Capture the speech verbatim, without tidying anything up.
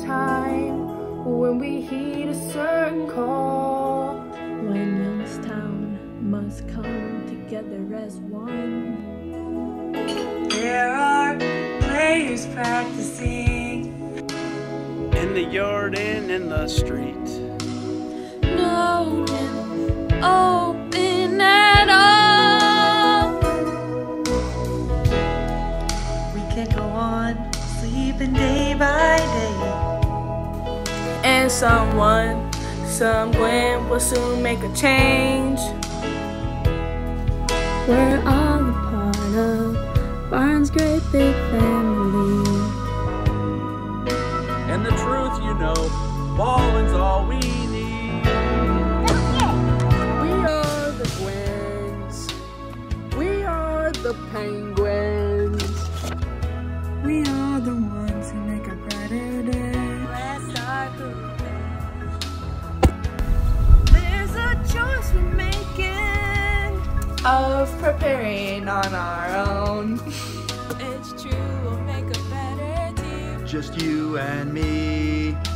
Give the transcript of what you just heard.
time when we heed a certain call. When Youngstown must come together as one. There are players practicing in the yard and in the street. No one open at all. We can go on sleeping day by day. And someone, somewhere will soon make a change. We're all a part of Barnes' great big family. And the truth, you know, balling's all we need. We are the Twins. We are the Penguins. We are the ones who make a brighter day. Let's start moving. There's a choice we're making Of preparing on our own. It's true, we'll make a better team. Just you and me.